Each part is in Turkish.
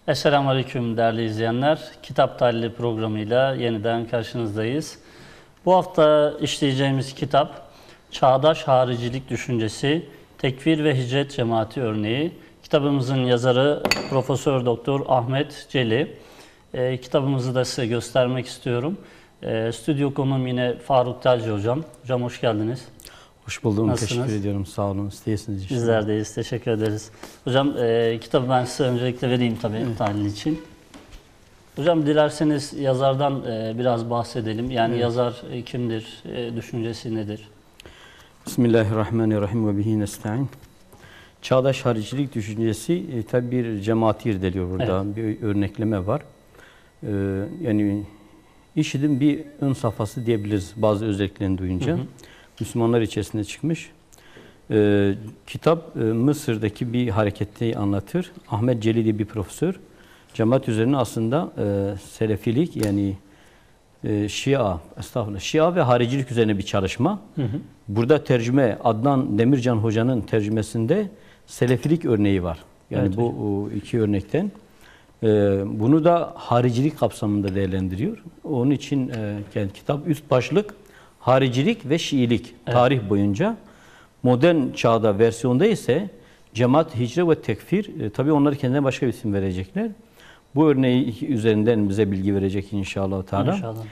Selamünaleyküm değerli izleyenler. Kitap Tahlili programıyla yeniden karşınızdayız. Bu hafta işleyeceğimiz kitap Çağdaş Haricilik Düşüncesi, Tekfir ve Hicret Cemaati Örneği. Kitabımızın yazarı Profesör Doktor Ahmet Celi. Kitabımızı da size göstermek istiyorum. Stüdyo konuğum yine Faruk Telci hocam. Hocam hoş geldiniz. Hoş buldum. Nasılsınız? Teşekkür ediyorum. Sağ olun. İsteyesiniz inşallah. Bizler deyiz. Teşekkür ederiz. Hocam kitabı ben size öncelikle vereyim tabii tahlil için. Hocam dilerseniz yazardan biraz bahsedelim. Yani yazar kimdir? Düşüncesi nedir? Bismillahirrahmanirrahim ve bihi nesta'in. Çağdaş haricilik düşüncesi tabi bir cemaati irdeliyor burada. Evet. Bir örnekleme var. Yani IŞİD'in bir ön safhası diyebiliriz bazı özelliklerini duyunca. Müslümanlar içerisinde çıkmış. Kitap Mısır'daki bir hareketi anlatır. Ahmet Celi diye bir profesör. Cemaat üzerine aslında Selefilik yani Şia ve haricilik üzerine bir çalışma. Burada tercüme Adnan Demircan Hoca'nın tercümesinde Selefilik örneği var. Yani evet, bu iki örnekten. Bunu da haricilik kapsamında değerlendiriyor. Onun için yani kitap üst başlık haricilik ve Şiilik tarih boyunca. Modern çağda versiyonda ise cemaat, hicre ve tekfir. Tabii onları kendine başka bir isim verecekler. Bu örneği üzerinden bize bilgi verecek inşallah Teala. İnşallah.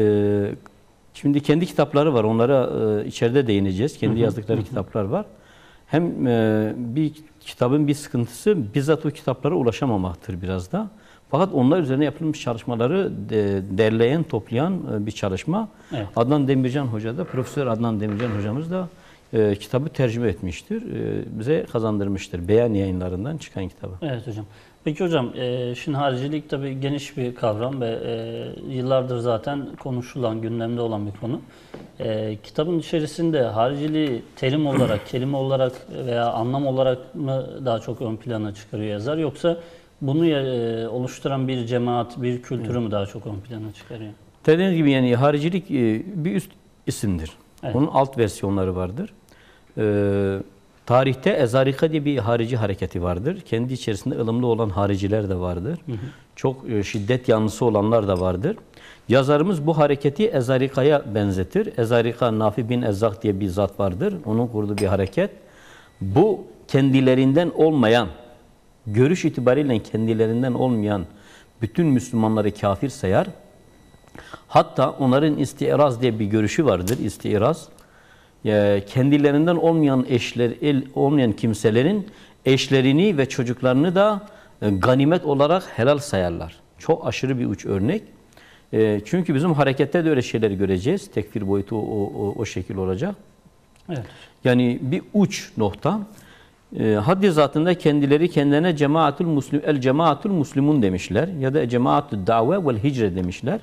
Şimdi kendi kitapları var. Onlara içeride değineceğiz. Kendi yazdıkları kitaplar var. Hem bir kitabın bir sıkıntısı bizzat o kitaplara ulaşamamaktır biraz da. Fakat onlar üzerine yapılmış çalışmaları derleyen, toplayan bir çalışma. Evet. Adnan Demircan Hoca da, Profesör Adnan Demircan Hocamız da kitabı tercüme etmiştir. Bize kazandırmıştır. Beyan Yayınlarından çıkan kitabı. Evet hocam. Peki hocam, şimdi haricilik tabii geniş bir kavram ve yıllardır zaten konuşulan, gündemde olan bir konu. Kitabın içerisinde hariciliği terim olarak, kelime olarak veya anlam olarak mı daha çok ön plana çıkarıyor yazar, yoksa bunu oluşturan bir cemaat, bir kültürü mü daha çok ön plana çıkarıyor? Dediğiniz gibi yani haricilik bir üst isimdir. Evet. Onun alt versiyonları vardır. Tarihte Ezarika diye bir harici hareketi vardır. Kendi içerisinde ılımlı olan hariciler de vardır. Çok şiddet yanlısı olanlar da vardır. Yazarımız bu hareketi Ezarika'ya benzetir. Ezarika Nafi bin Ezzak diye bir zat vardır. Onun kurduğu bir hareket. Bu kendilerinden olmayan, görüş itibariyle kendilerinden olmayan bütün Müslümanları kafir sayar. Hatta onların istiraz diye bir görüşü vardır. İstiraz. Kendilerinden olmayan kimselerin eşlerini ve çocuklarını da ganimet olarak helal sayarlar. Çok aşırı bir uç örnek. Çünkü bizim harekette de öyle şeyleri göreceğiz. Tekfir boyutu o şekil olacak. Evet. Yani bir uç nokta. Haddi zatında kendileri kendilerine cemaatul muslimun demişler. Ya da cemaatul da've vel hicre demişler.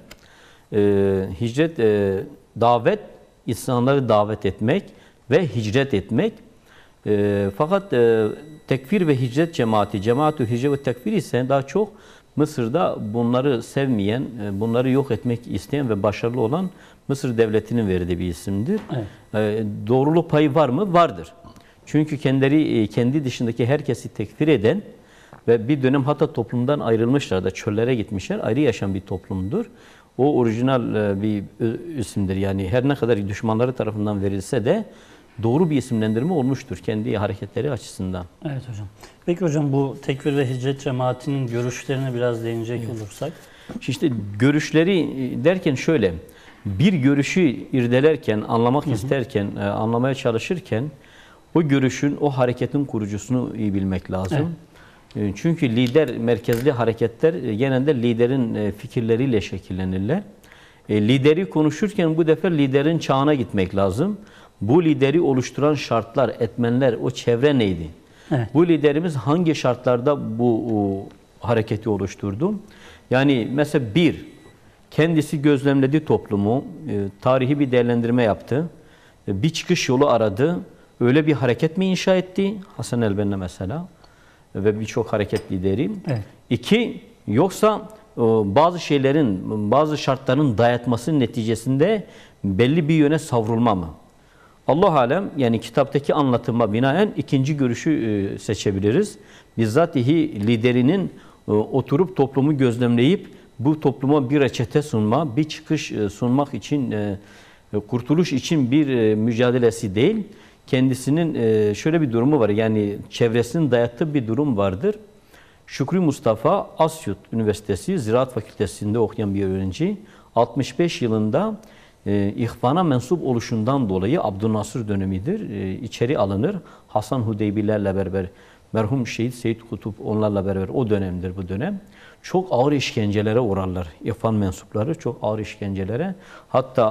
Hicret, davet, insanları davet etmek ve hicret etmek. Fakat tekfir ve hicret cemaati, cemaat-ü hicre ve tekfir ise daha çok Mısır'da bunları sevmeyen, bunları yok etmek isteyen ve başarılı olan Mısır devletinin verdiği bir isimdir. Evet. Doğruluk payı var mı? Vardır. Çünkü kendi dışındaki herkesi tekfir eden ve bir dönem hatta toplumdan ayrılmışlar da çöllere gitmişler, ayrı yaşayan bir toplumdur. O orijinal bir isimdir. Yani her ne kadar düşmanları tarafından verilse de doğru bir isimlendirme olmuştur kendi hareketleri açısından. Evet hocam. Peki hocam, bu tekfir ve hicret cemaatinin görüşlerine biraz değinecek olursak. İşte görüşleri derken şöyle, bir görüşü irdelerken, anlamak isterken, anlamaya çalışırken o görüşün, o hareketin kurucusunu iyi bilmek lazım. Evet. Çünkü lider merkezli hareketler genelde liderin fikirleriyle şekillenirler. Lideri konuşurken bu defa liderin çağına gitmek lazım. Bu lideri oluşturan şartlar, etmenler, o çevre neydi? Evet. Bu liderimiz hangi şartlarda bu hareketi oluşturdu? Yani mesela kendisi gözlemledi toplumu, tarihi bir değerlendirme yaptı, bir çıkış yolu aradı, öyle bir hareket mi inşa etti? Hasan el-Benna mesela ve birçok hareket lideri. Evet. 2, yoksa bazı şartların dayatmasının neticesinde belli bir yöne savrulma mı? Allah alem, yani kitaptaki anlatıma binaen ikinci görüşü seçebiliriz. Bizzatihi liderinin oturup toplumu gözlemleyip bu topluma bir reçete sunma, bir çıkış sunmak için, kurtuluş için bir mücadelesi değil. Kendisinin şöyle bir durumu var, yani çevresinin dayattığı bir durum vardır. Şükrü Mustafa Asyut Üniversitesi Ziraat Fakültesi'nde okuyan bir öğrenci. 65 yılında İhvan'a mensup oluşundan dolayı Abdülnasır dönemidir. İçeri alınır. Hasan Hudeybilerle beraber, merhum şehit Seyyid Kutup onlarla beraber, o dönemdir bu dönem. Çok ağır işkencelere uğrarlar. İhvan mensupları çok ağır işkencelere. Hatta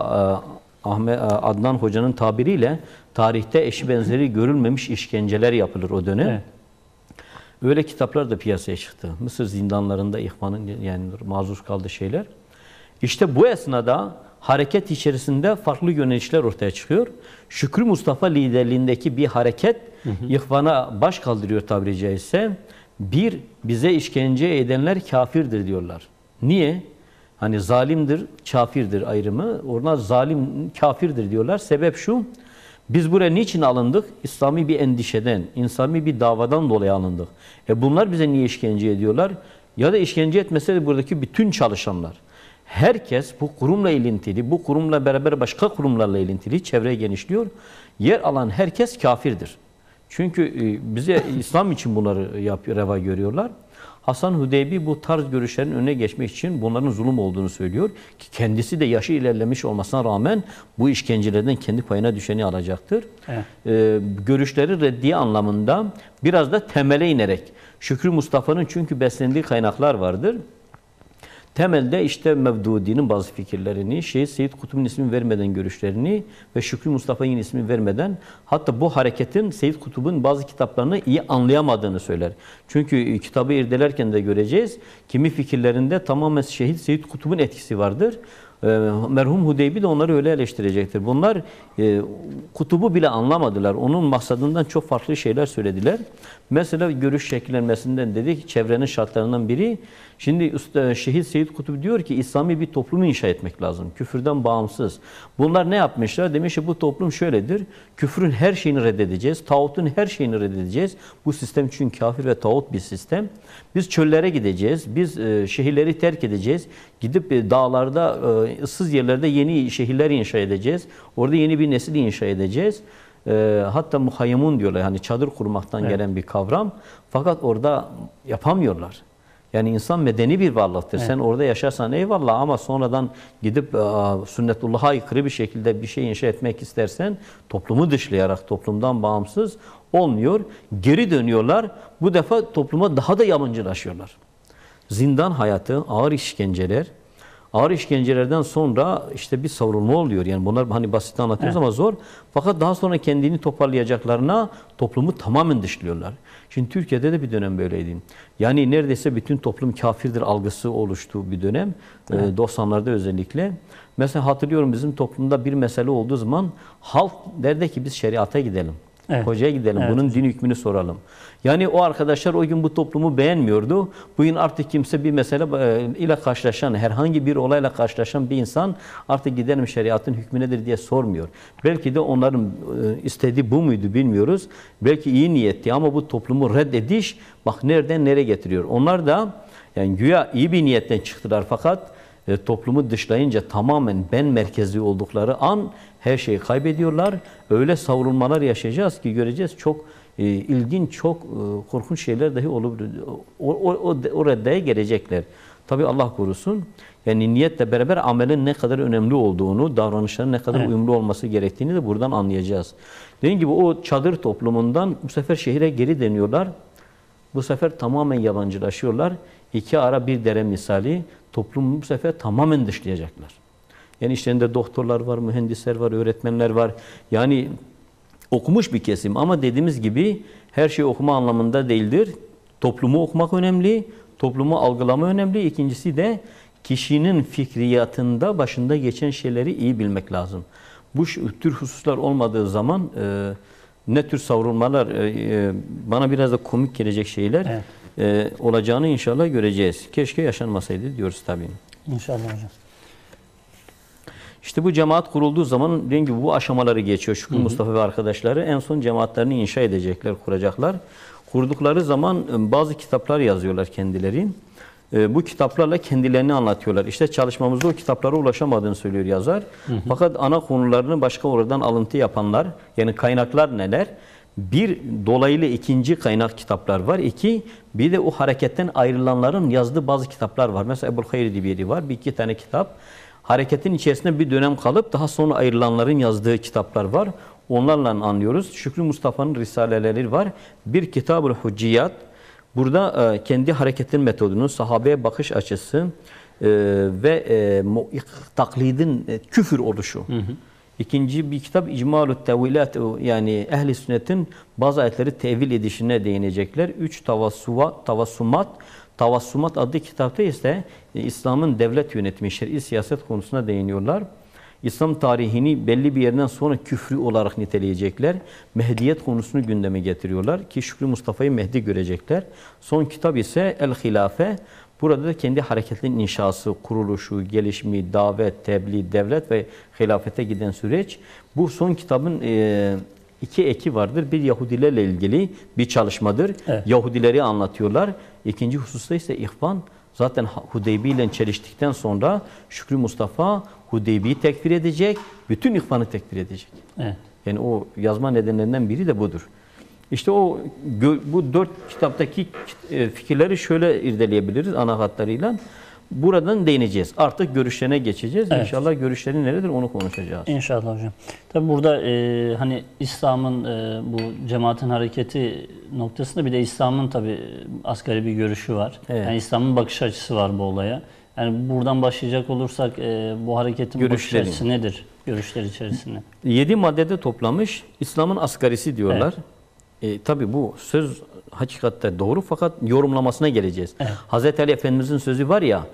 Adnan Hoca'nın tabiriyle tarihte eşi benzeri görülmemiş işkenceler yapılır o dönem. Evet. Öyle kitaplar da piyasaya çıktı. Mısır zindanlarında İhvan'ın yani mazur kaldığı şeyler. İşte bu esnada hareket içerisinde farklı yönelişler ortaya çıkıyor. Şükrü Mustafa liderliğindeki bir hareket İhvan'a baş kaldırıyor tabiri caizse. Bir, bize işkence edenler kafirdir diyorlar. Niye? Hani zalimdir, kafirdir ayrımı. Onlar zalim, kafirdir diyorlar. Sebep şu, biz buraya niçin alındık? İslami bir endişeden, insani bir davadan dolayı alındık. Bunlar bize niye işkence ediyorlar? Ya da işkence etmese de buradaki bütün çalışanlar. Herkes bu kurumla ilintili, bu kurumla beraber başka kurumlarla ilintili, çevreye genişliyor. Yer alan herkes kafirdir. Çünkü bize İslam için bunları reva görüyorlar. Hasan Hudeybi bu tarz görüşlerin önüne geçmek için bunların zulüm olduğunu söylüyor. Ki kendisi de yaşı ilerlemiş olmasına rağmen bu işkencelerden kendi payına düşeni alacaktır. Evet. Görüşleri reddiye anlamında biraz da temele inerek, Şükrü Mustafa'nın çünkü beslendiği kaynaklar vardır. Temelde işte Mevdudi'nin bazı fikirlerini, Seyyid Kutup'un ismini vermeden görüşlerini ve Şükrü Mustafa'nın ismini vermeden, hatta bu hareketin Seyyid Kutup'un bazı kitaplarını iyi anlayamadığını söyler. Çünkü kitabı irdelerken de göreceğiz, kimi fikirlerinde tamamen Seyyid Kutup'un etkisi vardır. Merhum Hudeybi de onları öyle eleştirecektir. Bunlar Kutub'u bile anlamadılar. Onun maksadından çok farklı şeyler söylediler. Mesela görüş şekillenmesinden dedik, çevrenin şartlarından biri. Şimdi Şehit Seyyid Kutup diyor ki İslami bir toplumu inşa etmek lazım. Küfürden bağımsız. Bunlar ne yapmışlar? Demiş ki bu toplum şöyledir. Küfrün her şeyini reddedeceğiz. Tağutun her şeyini reddedeceğiz. Bu sistem çünkü kafir ve tağut bir sistem. Biz çöllere gideceğiz. Biz şehirleri terk edeceğiz. Gidip dağlarda, ıssız yerlerde yeni şehirler inşa edeceğiz. Orada yeni bir nesil inşa edeceğiz. Hatta muhayyemun diyorlar. Yani çadır kurmaktan gelen bir kavram. Fakat orada yapamıyorlar. Yani insan medeni bir varlıktır. Evet. Sen orada yaşarsan eyvallah ama sonradan gidip sünnetullah'a aykırı bir şekilde bir şey inşa etmek istersen toplumu dışlayarak, toplumdan bağımsız olmuyor. Geri dönüyorlar. Bu defa topluma daha da yabancılaşıyorlar. Zindan hayatı, ağır işkenceler. Ağır işkencelerden sonra işte bir savrulma oluyor. Yani bunlar hani basit anlatıyoruz ama zor. Fakat daha sonra kendini toparlayacaklarına toplumu tamamen dışlıyorlar. Şimdi Türkiye'de de bir dönem böyleydi. Yani neredeyse bütün toplum kafirdir algısı oluştuğu bir dönem. 90'larda özellikle. Mesela hatırlıyorum bizim toplumda bir mesele olduğu zaman halk derdi ki biz şeriata gidelim. Evet. Hocaya gidelim. Evet. Bunun din hükmünü soralım. Yani o arkadaşlar o gün bu toplumu beğenmiyordu. Bugün artık kimse bir mesele ile karşılaşan, herhangi bir olayla karşılaşan bir insan artık gidelim şeriatın hükmü nedir diye sormuyor. Belki de onların istediği bu muydu bilmiyoruz. Belki iyi niyetli ama bu toplumu reddediş bak nereden nereye getiriyor. Onlar da yani güya iyi bir niyetten çıktılar fakat toplumu dışlayınca tamamen ben merkezli oldukları an her şeyi kaybediyorlar. Öyle savrulmalar yaşayacağız ki göreceğiz çok ilginç, çok korkunç şeyler dahi olabilir. O reddeye gelecekler. Tabi Allah korusun. Yani niyetle beraber amelin ne kadar önemli olduğunu, davranışların ne kadar uyumlu olması gerektiğini de buradan anlayacağız. Dediğim gibi o çadır toplumundan bu sefer şehire geri dönüyorlar. Bu sefer tamamen yabancılaşıyorlar. İki ara bir dere misali toplumu bu sefer tamamen dışlayacaklar. Yani işlerinde doktorlar var, mühendisler var, öğretmenler var. Yani okumuş bir kesim ama dediğimiz gibi her şey okuma anlamında değildir. Toplumu okumak önemli, toplumu algılama önemli. İkincisi de kişinin fikriyatında başında geçen şeyleri iyi bilmek lazım. Bu tür hususlar olmadığı zaman ne tür savrulmalar, bana biraz da komik gelecek şeyler olacağını inşallah göreceğiz. Keşke yaşanmasaydı diyoruz tabii. İnşallah hocam. İşte bu cemaat kurulduğu zaman dediğim gibi bu aşamaları geçiyor. Şükrü Mustafa ve arkadaşları en son cemaatlerini inşa edecekler, kuracaklar. Kurdukları zaman bazı kitaplar yazıyorlar kendileri. bu kitaplarla kendilerini anlatıyorlar. İşte çalışmamızda o kitaplara ulaşamadığını söylüyor yazar. Fakat ana konularını başka oradan alıntı yapanlar, yani kaynaklar neler? Bir, dolaylı ikinci kaynak kitaplar var. İki, bir de o hareketten ayrılanların yazdığı bazı kitaplar var. Mesela Ebu'l-Hayr diye biri var. Bir iki tane kitap. Hareketin içerisinde bir dönem kalıp daha sonra ayrılanların yazdığı kitaplar var. Onlarla anlıyoruz. Şükrü Mustafa'nın risaleleri var. Bir Kitab-ül Hucciyat. Burada kendi hareketin metodunu, sahabeye bakış açısı ve taklidin küfür oluşu. İkinci bir kitap İcmalü Tevilat, yani ehli sünnetin bazı ayetleri tevil edişine değinecekler. Üç Tavassumat. Tavassumat adlı kitapta ise İslam'ın devlet yönetimi, şer'i siyaset konusuna değiniyorlar. İslam tarihini belli bir yerden sonra küfrü olarak niteleyecekler. Mehdiyet konusunu gündeme getiriyorlar ki Şükrü Mustafa'yı Mehdi görecekler. Son kitap ise El-Hilafe. Burada da kendi hareketinin inşası, kuruluşu, gelişimi, davet, tebliğ, devlet ve hilafete giden süreç. Bu son kitabın iki eki vardır. Bir Yahudilerle ilgili bir çalışmadır. Evet. Yahudileri anlatıyorlar. İkinci hususta ise ihvan. Zaten Hudeybi ile çeliştikten sonra Şükrü Mustafa Hudeybi'yi tekfir edecek, bütün ihvanı tekfir edecek. Evet. Yani o yazma nedenlerinden biri de budur. İşte bu 4 kitaptaki fikirleri şöyle irdeleyebiliriz ana hatlarıyla. Buradan değineceğiz. Artık görüşlerine geçeceğiz. Evet. İnşallah görüşleri neredir onu konuşacağız. İnşallah hocam. Tabi burada hani İslam'ın bu cemaatin hareketi noktasında bir de İslam'ın tabi asgari bir görüşü var. Evet. Yani İslam'ın bakış açısı var bu olaya. Yani buradan başlayacak olursak bu hareketin bakış açısı nedir? Görüşler içerisinde. 7 maddede toplamış. İslam'ın asgarisi diyorlar. Evet. Tabi bu söz hakikatte doğru fakat yorumlamasına geleceğiz. Evet. Hazreti Ali Efendimizin sözü var ya,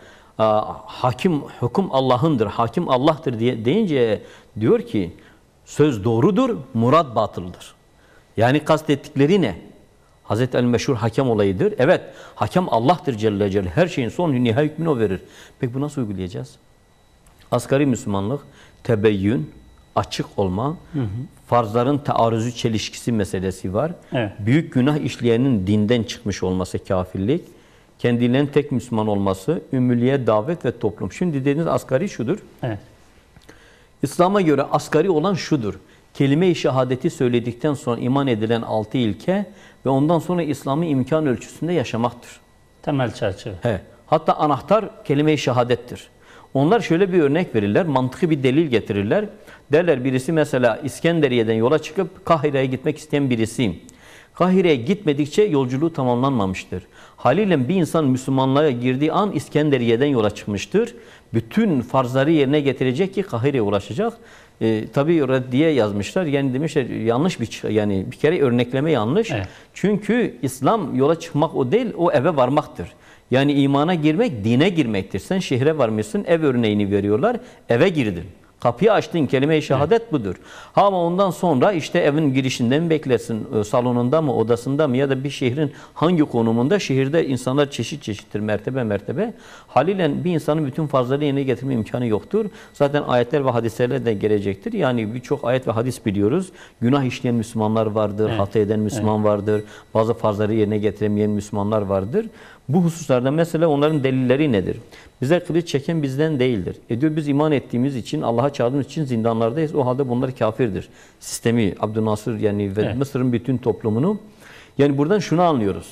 hüküm Allah'ındır, hakim Allah'tır deyince diyor ki söz doğrudur, murad batıldır. Yani kastettikleri ne? Hazreti Ali meşhur hakem olayıdır. Evet, hakem Allah'tır Celle Celle. Her şeyin son nihai hükmünü o verir. Peki bu nasıl uygulayacağız? Asgari Müslümanlık, tebeyyün, açık olma, farzların taarruzu çelişkisi meselesi var. Evet. Büyük günah işleyenin dinden çıkmış olması kafirlik, kendilerinin tek Müslüman olması, ümmülüğe davet ve toplum. Şimdi dediğiniz asgari şudur. Evet. İslam'a göre asgari olan şudur. Kelime-i şehadeti söyledikten sonra iman edilen 6 ilke ve ondan sonra İslam'ı imkan ölçüsünde yaşamaktır. Temel çerçeve. He. Hatta anahtar kelime-i şehadettir. Onlar şöyle bir örnek verirler, mantıklı bir delil getirirler. Derler birisi mesela İskenderiye'den yola çıkıp Kahire'ye gitmek isteyen birisiyim. Kahire'ye gitmedikçe yolculuğu tamamlanmamıştır. Haliyle bir insan Müslümanlığa girdiği an İskenderiye'den yola çıkmıştır. Bütün farzları yerine getirecek ki Kahire'ye ulaşacak. Tabii reddiye yazmışlar. Yani demişler yanlış yani bir kere örnekleme yanlış. Evet. Çünkü İslam yola çıkmak o değil, o eve varmaktır. Yani imana girmek, dine girmektir. Sen şehre varmışsın, ev örneğini veriyorlar, eve girdin. Kapıyı açtın, kelime-i şehadet budur. Ama ondan sonra işte evin girişinden mi beklersin, salonunda mı, odasında mı ya da bir şehrin hangi konumunda? Şehirde insanlar çeşit çeşittir, mertebe mertebe. Haliyle bir insanın bütün farzları yerine getirme imkanı yoktur. Zaten ayetler ve hadislerle de gelecektir. Yani birçok ayet ve hadis biliyoruz. Günah işleyen Müslümanlar vardır, hata eden Müslüman vardır. Bazı farzları yerine getiremeyen Müslümanlar vardır. Bu hususlarda mesela onların delilleri nedir? Bize kılıç çeken bizden değildir. Diyor biz iman ettiğimiz için, Allah'a çağırdığımız için zindanlardayız. O halde bunlar kafirdir. Sistemi, Abdülnasır yani ve Mısır'ın bütün toplumunu. Yani buradan şunu anlıyoruz.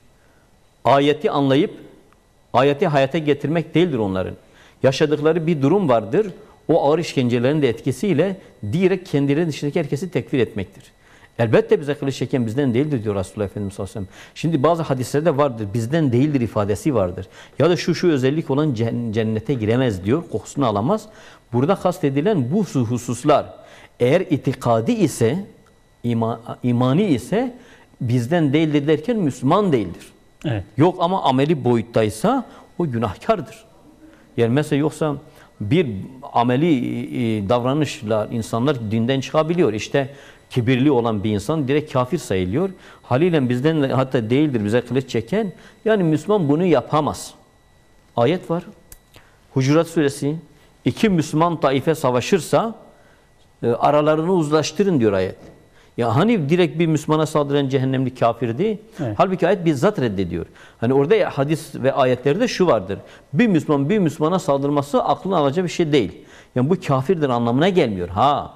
Ayeti anlayıp, ayeti hayata getirmek değildir onların. Yaşadıkları bir durum vardır. O ağır işkencelerin de etkisiyle direkt kendileri dışındaki herkesi tekfir etmektir. Elbette bize kılıç çeken bizden değildir diyor Resulullah Efendimiz sallallahu aleyhi ve sellem. Şimdi bazı hadislerde vardır, bizden değildir ifadesi vardır. Ya da şu özellik olan cennete giremez diyor, kokusunu alamaz. Burada kastedilen bu hususlar eğer itikadi ise, imani ise bizden değildir derken Müslüman değildir. Evet. Yok ama ameli boyuttaysa o günahkardır. Yani mesela yoksa bir ameli davranışla insanlar dinden çıkabiliyor. İşte kibirli olan bir insan direkt kafir sayılıyor. Haliyle bizden hatta değildir bize kılıç çeken. Yani Müslüman bunu yapamaz. Ayet var. Hucurat suresi. 2 Müslüman taife savaşırsa aralarını uzlaştırın diyor ayet. Ya hani direkt bir Müslümana saldıran cehennemlik kafirdi. Evet. Halbuki ayet bizzat reddediyor. Hani orada hadis ve ayetlerde şu vardır. Bir Müslüman bir Müslümana saldırması aklına alacağı bir şey değil. Yani bu kafirdir anlamına gelmiyor.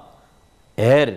Eğer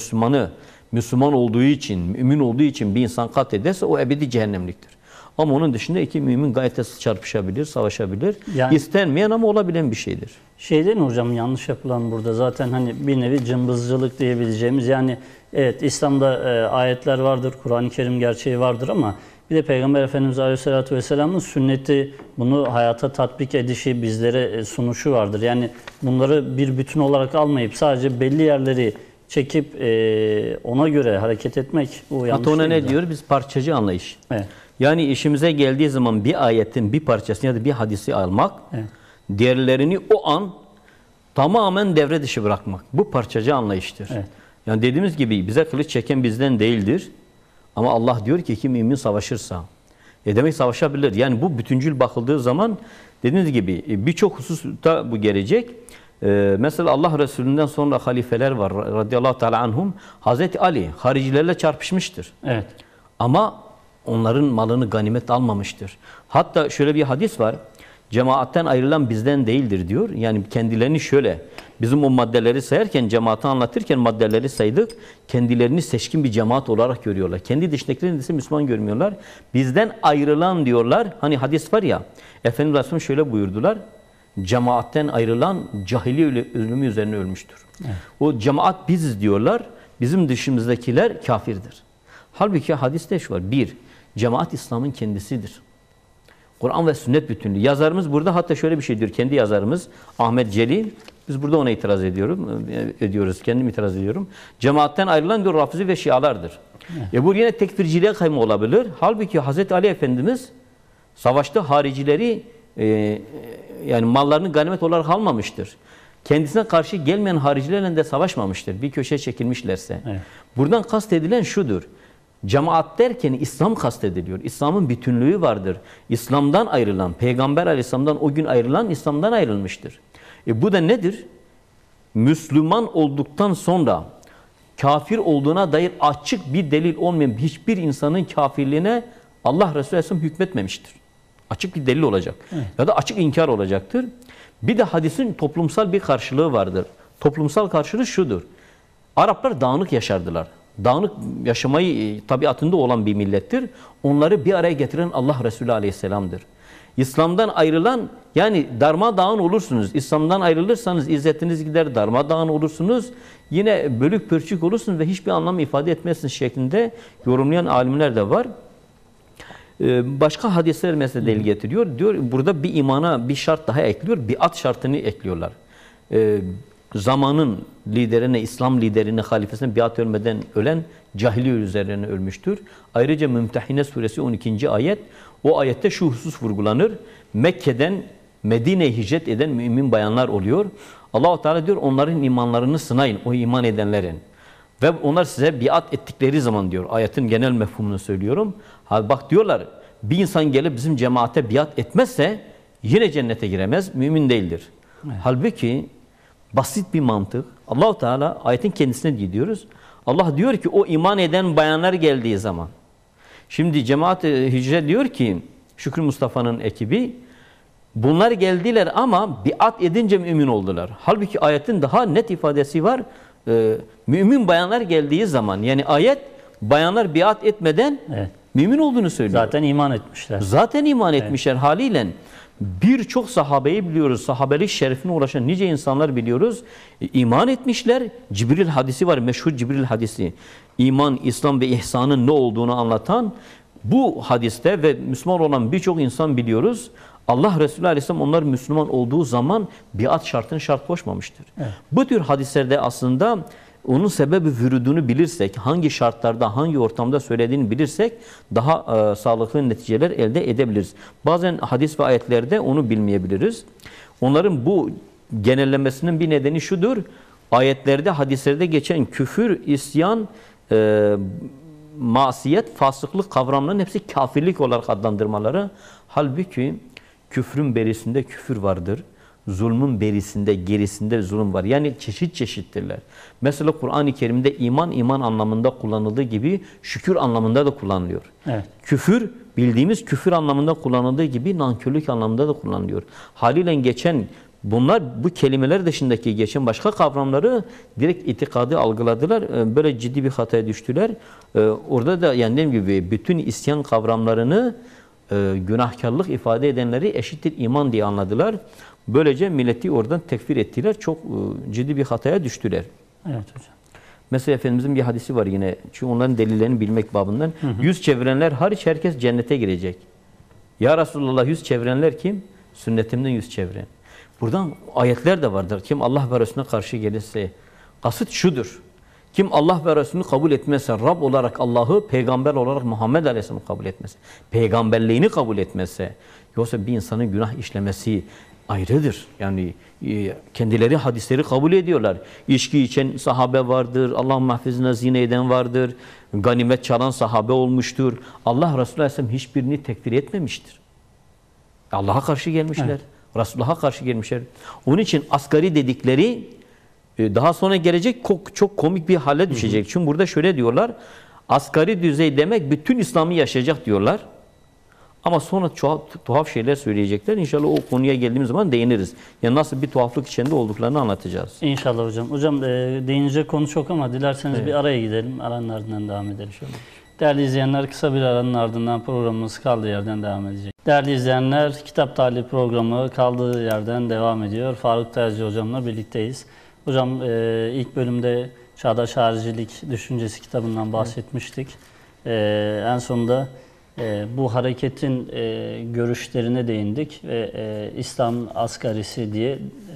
Müslüman olduğu için, mümin olduğu için bir insan katlederse o ebedi cehennemliktir. Ama onun dışında iki mümin gayet de çarpışabilir, savaşabilir. Yani, İstenmeyen ama olabilen bir şeydir. Şey değil mi hocam, yanlış yapılan burada zaten hani bir nevi cımbızcılık diyebileceğimiz, yani evet İslam'da ayetler vardır, Kur'an-ı Kerim gerçeği vardır ama bir de Peygamber Efendimiz Aleyhisselatü Vesselam'ın sünneti, bunu hayata tatbik edişi, bizlere sunuşu vardır. Yani bunları bir bütün olarak almayıp sadece belli yerleri çekip ona göre hareket etmek, bu yanlış. Hatta ona değil ne diyor? Biz parçacı anlayış. Evet. Yani işimize geldiği zaman bir ayetin bir parçasını ya da bir hadisi almak, Evet. diğerlerini o an tamamen devre dışı bırakmak. Bu parçacı anlayıştır. Evet. Yani dediğimiz gibi bize kılıç çeken bizden değildir. Ama Allah diyor ki kim mümin savaşırsa. Demek savaşabilir. Yani bu bütüncül bakıldığı zaman dediğiniz gibi birçok hususta bu gelecek. Mesela Allah Resulü'nden sonra halifeler var radıyallahu teala anhum. Hazreti Ali haricilerle çarpışmıştır. Evet. Ama onların malını ganimet almamıştır. Hatta şöyle bir hadis var. Cemaatten ayrılan bizden değildir diyor. Yani kendilerini şöyle, bizim o maddeleri sayarken, cemaati anlatırken maddeleri saydık. Kendilerini seçkin bir cemaat olarak görüyorlar. Kendi dışındakilerini ise Müslüman görmüyorlar. Bizden ayrılan diyorlar. Hani hadis var ya, Efendimiz Aleyhisselam şöyle buyurdular. Cemaatten ayrılan cahiliye ölümü üzerine ölmüştür. Evet. O cemaat biziz diyorlar. Bizim dışımızdakiler kafirdir. Halbuki hadiste şu var. Bir, cemaat İslam'ın kendisidir. Kur'an ve sünnet bütünlüğü. Yazarımız burada hatta şöyle bir şey diyor. Kendi yazarımız Ahmet Celil. Biz burada ona itiraz ediyoruz. Kendim itiraz ediyorum. Cemaatten ayrılan diyor Rafizi ve Şialardır. Evet. Bu yine tekfirciliğe kayma olabilir. Halbuki Hazreti Ali Efendimiz savaşta haricileri yani mallarını ganimet olarak almamıştır. Kendisine karşı gelmeyen haricilerle de savaşmamıştır. Bir köşeye çekilmişlerse. Evet. Buradan kastedilen şudur. Cemaat derken İslam kastediliyor. İslam'ın bütünlüğü vardır. İslam'dan ayrılan, Peygamber Aleyhisselam'dan o gün ayrılan İslam'dan ayrılmıştır. Bu da nedir? Müslüman olduktan sonra kafir olduğuna dair açık bir delil olmayan hiçbir insanın kafirliğine Allah Resulü Aleyhisselam hükmetmemiştir. Açık bir delil olacak. Evet. Ya da açık inkar olacaktır. Bir de hadisin toplumsal bir karşılığı vardır. Toplumsal karşılığı şudur. Araplar dağınık yaşardılar. Dağınık yaşamayı tabiatında olan bir millettir. Onları bir araya getiren Allah Resulü Aleyhisselam'dır. İslam'dan ayrılan, yani darmadağın olursunuz. İslam'dan ayrılırsanız izzetiniz gider, darmadağın olursunuz. Yine bölük pörçük olursunuz ve hiçbir anlam ifade etmezsiniz şeklinde yorumlayan alimler de var. Başka hadisler mesela delil getiriyor. Diyor burada bir imana bir şart daha ekliyor. Biat şartını ekliyorlar. Zamanın liderine, İslam liderine, halifesine biat ölmeden ölen cahiliye üzerine ölmüştür. Ayrıca Mümtehine suresi 12. ayet. O ayette şu husus vurgulanır. Mekke'den Medine'ye hicret eden mümin bayanlar oluyor. Allah-u Teala diyor onların imanlarını sınayın, o iman edenlerin. Ve onlar size biat ettikleri zaman diyor. Ayetin genel mefhumunu söylüyorum. Bak diyorlar bir insan gelip bizim cemaate biat etmezse yine cennete giremez, mümin değildir. Evet. Halbuki basit bir mantık. Allah-u Teala ayetin kendisine gidiyoruz. Allah diyor ki o iman eden bayanlar geldiği zaman. Şimdi cemaat-i hicre diyor ki Şükrü Mustafa'nın ekibi bunlar geldiler ama biat edince mümin oldular. Halbuki ayetin daha net ifadesi var. Mümin bayanlar geldiği zaman, yani ayet bayanlar biat etmeden evet, mümin olduğunu söylüyor. Zaten iman etmişler. Zaten iman etmişler evet, haliyle. Birçok sahabeyi biliyoruz. Sahabelik şerefine ulaşan nice insanlar biliyoruz. İman etmişler. Cibril hadisi var. Meşhur Cibril hadisi. İman, İslam ve ihsanın ne olduğunu anlatan bu hadiste ve Müslüman olan birçok insan biliyoruz. Allah Resulü Aleyhisselam onlar Müslüman olduğu zaman biat şartını şart koşmamıştır. Evet. Bu tür hadislerde aslında onun sebebi vürudunu bilirsek, hangi şartlarda, hangi ortamda söylediğini bilirsek daha sağlıklı neticeler elde edebiliriz. Bazen hadis ve ayetlerde onu bilmeyebiliriz. Onların bu genellemesinin bir nedeni şudur. Ayetlerde, hadislerde geçen küfür, isyan, masiyet, fasıklık kavramlarının hepsi kafirlik olarak adlandırmaları. Halbuki küfrün berisinde küfür vardır. zulmün berisinde, gerisinde zulüm var. Yani çeşit çeşittirler. Mesela Kur'an-ı Kerim'de iman anlamında kullanıldığı gibi şükür anlamında da kullanılıyor. Evet. Küfür, bildiğimiz küfür anlamında kullanıldığı gibi nankörlük anlamında da kullanılıyor. Haliyle geçen bunlar, bu kelimeler dışındaki geçen başka kavramları direkt itikadı algıladılar. Böyle ciddi bir hataya düştüler. Orada da yani dediğim gibi bütün isyan kavramlarını günahkarlık ifade edenleri eşittir iman diye anladılar. Böylece milleti oradan tekfir ettiler. Çok ciddi bir hataya düştüler. Evet hocam. Mesela Efendimizin bir hadisi var yine. Çünkü onların delillerini bilmek babından. Yüz çevirenler hariç herkes cennete girecek. Ya Resulallah, yüz çevirenler kim? Sünnetimden yüz çeviren. Buradan ayetler de vardır. Kim Allah ve Resulüne karşı gelirse, kasıt şudur. Kim Allah ve Resulünü kabul etmezse, Rab olarak Allah'ı, peygamber olarak Muhammed Aleyhisselam'ı kabul etmezse, peygamberliğini kabul etmezse, yoksa bir insanın günah işlemesi ayrıdır. Yani kendileri hadisleri kabul ediyorlar. İçki içen sahabe vardır, Allah mahfizine zina eden vardır, ganimet çalan sahabe olmuştur. Allah Resulü Aleyhisselam hiçbirini tekfir etmemiştir. Allah'a karşı gelmişler. Evet. Resulullah'a karşı gelmişler. Onun için asgari dedikleri daha sonra gelecek çok komik bir hale düşecek. Çünkü burada şöyle diyorlar. Asgari düzey demek bütün İslam'ı yaşayacak diyorlar. Ama sonra tuhaf şeyler söyleyecekler. İnşallah o konuya geldiğimiz zaman değiniriz. Yani nasıl bir tuhaflık içinde olduklarını anlatacağız. İnşallah hocam. Hocam değinecek konu çok ama dilerseniz bir araya gidelim. Aranın ardından devam edelim. Değerli izleyenler, kısa bir aranın ardından programımız kaldığı yerden devam edecek. Değerli izleyenler, Kitap Talip programı kaldığı yerden devam ediyor. Faruk Terzi hocamla birlikteyiz. Hocam ilk bölümde Çağdaş Haricilik Düşüncesi kitabından bahsetmiştik. En sonunda bu hareketin görüşlerine değindik ve İslam asgarisi diye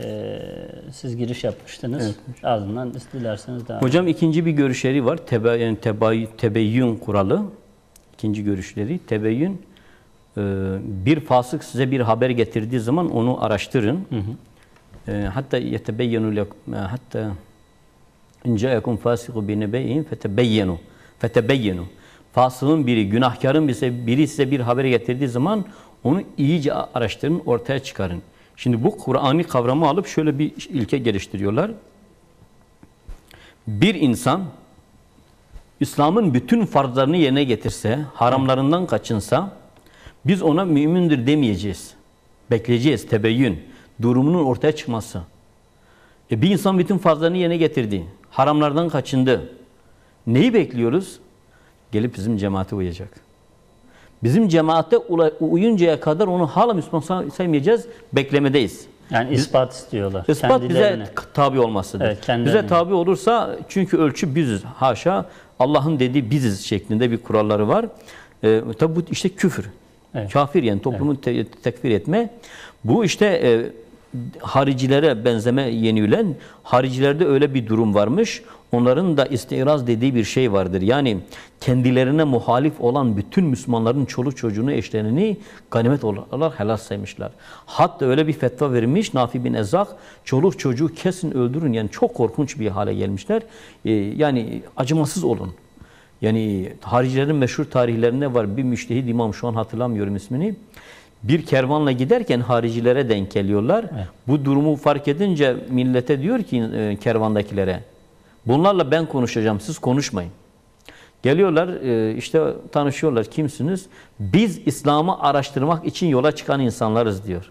siz giriş yapmıştınız. Evet. Ardından dilerseniz devam. Hocam ikinci bir görüşleri var. Tebeyyün kuralı. İkinci görüşleri. Tebeyyün, bir fasık size bir haber getirdiği zaman onu araştırın. Hatta yetebeyyenu hatta in ca'akum fasiqun bi nebeyyin fetebeyyenu. Fasığın biri, günahkarın biri size bir haber getirdiği zaman onu iyice araştırın, ortaya çıkarın. Şimdi bu Kur'an'ı kavramı alıp şöyle bir ilke geliştiriyorlar. Bir insan İslam'ın bütün farzlarını yerine getirse, haramlarından kaçınsa, biz ona mümindir demeyeceğiz. Bekleyeceğiz, tebeyyün, durumunun ortaya çıkması. Bir insan bütün farzlarını yerine getirdi, haramlardan kaçındı. Neyi bekliyoruz? Gelip bizim cemaate uyacak. Bizim cemaate uyuncaya kadar onu hala Müslüman saymayacağız, beklemedeyiz. Yani ispat istiyorlar. İspat bize tabi olmasıdır. Evet, bize tabi olursa, çünkü ölçü biziz. Haşa, Allah'ın dediği biziz şeklinde bir kuralları var. Tabi bu işte küfür. Evet. Kafir, yani toplumu tekfir etme. Bu işte haricilere benzeme yenilen, haricilerde öyle bir durum varmış. Onların da istiraz dediği bir şey vardır. Yani kendilerine muhalif olan bütün Müslümanların çoluk çocuğunu, eşlerini ganimet olarak helal saymışlar. Hatta öyle bir fetva verilmiş, Nafi bin Ezzak, çoluk çocuğu kesin öldürün. Yani çok korkunç bir hale gelmişler. Yani acımasız olun. Yani haricilerin meşhur tarihlerinde var. Bir müştehid imam, şu an hatırlamıyorum ismini. Bir kervanla giderken haricilere denk geliyorlar. Evet. Bu durumu fark edince millete diyor ki kervandakilere, bunlarla ben konuşacağım, siz konuşmayın. Geliyorlar, işte tanışıyorlar, kimsiniz? Biz İslam'ı araştırmak için yola çıkan insanlarız diyor.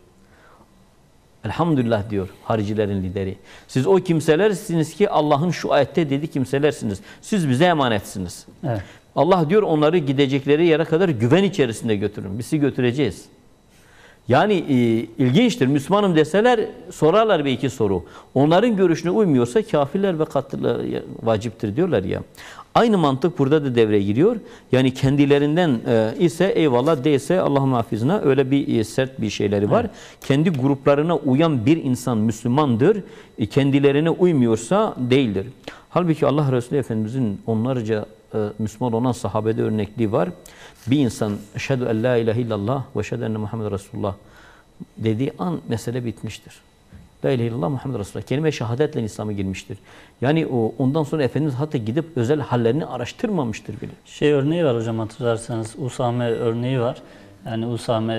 Elhamdülillah diyor haricilerin lideri. Siz o kimselersiniz ki Allah'ın şu ayette dediği kimselersiniz. Siz bize emanetsiniz. Evet. Allah diyor onları gidecekleri yere kadar güven içerisinde götürün. Biz sizi götüreceğiz. Yani ilginçtir. Müslümanım deseler sorarlar bir iki soru. Onların görüşüne uymuyorsa kafirler ve katıl vaciptir diyorlar ya. Aynı mantık burada da devreye giriyor. Yani kendilerinden ise eyvallah, değilse Allah'ın hafizine, öyle bir sert bir şeyleri var. Evet. Kendi gruplarına uyan bir insan Müslümandır. Kendilerine uymuyorsa değildir. Halbuki Allah Resulü Efendimizin onlarca Müslüman olan sahabede örnekliği var. Bir insan eşhedü en la ilahe illallah ve eşhedü enne Muhammed Resulullah dediği an mesele bitmiştir. La ilahe illallah Muhammed Resulullah. Kelime-i şehadetle İslam'a girmiştir. Yani ondan sonra Efendimiz hatta gidip özel hallerini araştırmamıştır bile. Örneği var hocam, hatırlarsanız Usame örneği var. Yani Usame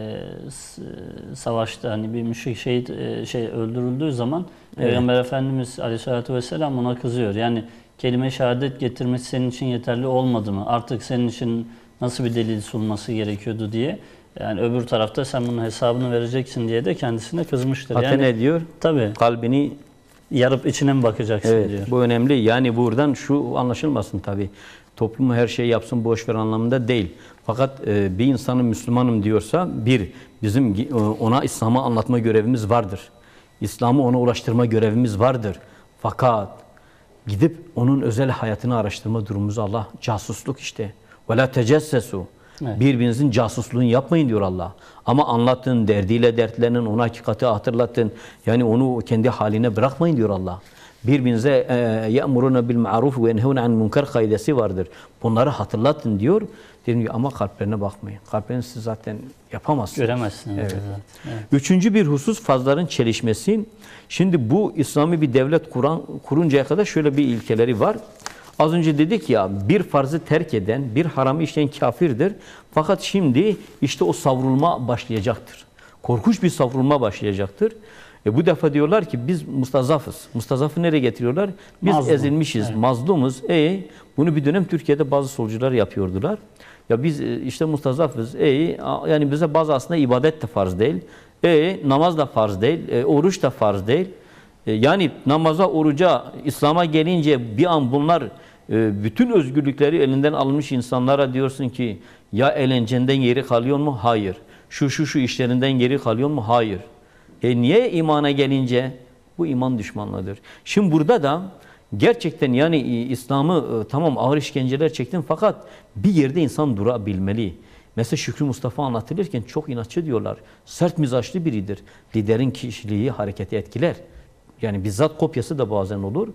savaşta hani bir müşrik şehit öldürüldüğü zaman Peygamber Efendimiz Aleyhisselatü Vesselam ona kızıyor. Yani kelime-i şehadet getirmesi senin için yeterli olmadı mı? Artık senin için nasıl bir delil sunması gerekiyordu diye. Yani öbür tarafta sen bunun hesabını vereceksin diye de kendisine kızmıştır. Hatta yani, ne diyor? Tabii. Kalbini Yarıp içine mi bakacaksın evet, diyor. bu önemli. Yani buradan şu anlaşılmasın tabii. Toplum her şeyi yapsın boş ver anlamında değil. Fakat bir insanın Müslümanım diyorsa bizim ona İslam'ı anlatma görevimiz vardır. İslam'ı ona ulaştırma görevimiz vardır. Fakat gidip onun özel hayatını araştırma durumumuz Allah casusluk işte. Ve la tecessesu. Evet. Birbirinizin casusluğunu yapmayın diyor Allah. Ama anlatın, derdiyle dertlenin, ona hakikati hatırlatın. Yani onu kendi haline bırakmayın diyor Allah. Birbirinize ye'muruna bil ma'ruf ve yenhevne an munkar kaidesi vardır. Bunları hatırlatın diyor. Diyor ama kalplerine bakmayın. Kalplerini siz zaten yapamazsınız. Göremezsiniz. Evet. Zaten. Evet. Üçüncü bir husus fazların çelişmesi. Şimdi bu İslami bir devlet kuruncaya kadar şöyle bir ilkeleri var. Az önce dedik ya bir farzı terk eden, bir haramı işleyen kafirdir. Fakat şimdi işte o savrulma başlayacaktır. Korkunç bir savrulma başlayacaktır. Bu defa diyorlar ki biz mustazafız. Mustazafı nereye getiriyorlar? Biz Mazlum. ezilmişiz, Evet. mazlumuz. Bunu bir dönem Türkiye'de bazı solcular yapıyordular. Ya biz işte mustazafız. Yani bize bazı aslında ibadet de farz değil. Namaz da farz değil. Oruç da farz değil. Yani namaza, oruca, İslam'a gelince bir an bunlar bütün özgürlükleri elinden alınmış insanlara diyorsun ki ya eğlencenden geri kalıyor mu? Hayır. Şu işlerinden geri kalıyor mu? Hayır. Niye imana gelince? Bu iman düşmanlığıdır. Şimdi burada da gerçekten yani İslam'ı tamam ağır işkenceler çektin fakat bir yerde insan durabilmeli. Mesela Şükrü Mustafa anlatılırken çok inatçı diyorlar. Sert mizaçlı biridir. Liderin kişiliği hareketi etkiler. Yani bizzat kopyası da bazen olur.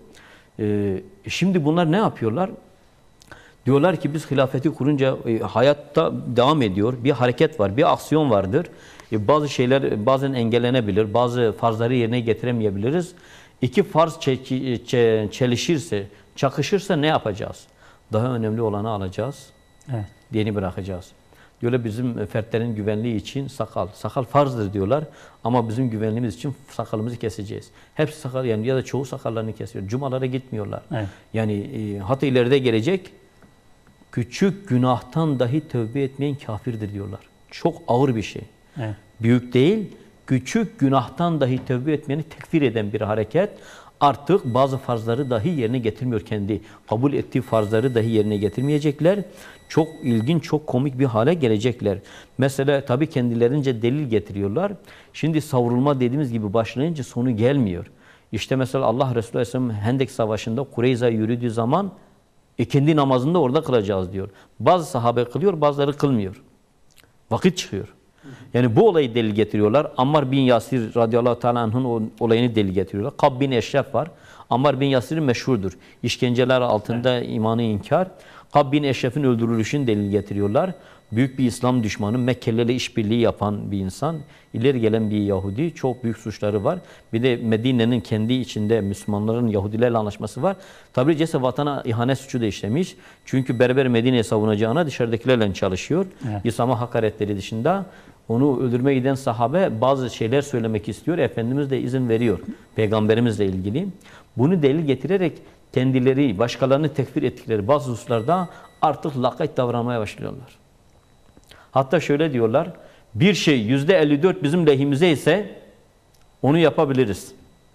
Şimdi bunlar ne yapıyorlar? Diyorlar ki biz hilafeti kurunca hayatta devam ediyor. Bir hareket var, bir aksiyon vardır. Bazı şeyler bazen engellenebilir. Bazı farzları yerine getiremeyebiliriz. İki farz çelişirse, çakışırsa ne yapacağız? Daha önemli olanı alacağız. Evet. Diğerini bırakacağız. Diyorlar bizim fertlerin güvenliği için sakal. Sakal farzdır diyorlar ama bizim güvenliğimiz için sakalımızı keseceğiz. Hepsi sakal yani ya da çoğu sakallarını kesiyor. Cumalara gitmiyorlar. Evet. Yani hatta ileride gelecek küçük günahtan dahi tövbe etmeyen kafirdir diyorlar. Çok ağır bir şey. Evet. Büyük değil, küçük günahtan dahi tövbe etmeyeni tekfir eden bir hareket. Artık bazı farzları dahi yerine getirmiyor kendi. Kabul ettiği farzları dahi yerine getirmeyecekler. Çok ilginç, çok komik bir hale gelecekler. Mesela tabii kendilerince delil getiriyorlar. Şimdi savrulma dediğimiz gibi başlayınca sonu gelmiyor. İşte mesela Allah Resulü Aleyhisselam Hendek Savaşı'nda Kureyza'ya yürüdüğü zaman ikindi namazında orada kılacağız diyor. Bazı sahabe kılıyor, bazıları kılmıyor. Vakit çıkıyor. Yani bu olayı delil getiriyorlar. Ammar bin Yasir radıyallahu teala anh'ın olayını delil getiriyorlar. Kab bin Eşref var. Ammar bin Yasir meşhurdur. İşkenceler altında imanı inkar. Kab bin Eşref'in öldürülüşünü delil getiriyorlar. Büyük bir İslam düşmanı, Mekkelilerle işbirliği yapan bir insan. İleri gelen bir Yahudi. Çok büyük suçları var. Bir de Medine'nin kendi içinde Müslümanların Yahudilerle anlaşması var. Tabi vatana ihanet suçu da işlemiş. Çünkü berber Medine'yi savunacağına dışarıdakilerle çalışıyor. Evet. İslam'a hakaretleri dışında. Onu öldürmeye giden sahabe bazı şeyler söylemek istiyor. Efendimiz de izin veriyor. Peygamberimizle ilgili. Bunu delil getirerek kendileri, başkalarını tekfir ettikleri bazı hususlarda artık lakayt davranmaya başlıyorlar. Hatta şöyle diyorlar, bir şey %54 bizim lehimize ise onu yapabiliriz.